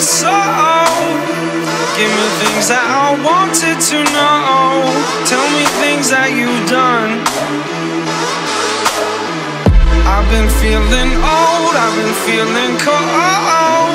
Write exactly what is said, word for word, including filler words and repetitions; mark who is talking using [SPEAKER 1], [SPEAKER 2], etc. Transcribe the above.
[SPEAKER 1] soul. Give me things that I wanted to know. Tell me things that you've done. I've been feeling old, I've been feeling cold.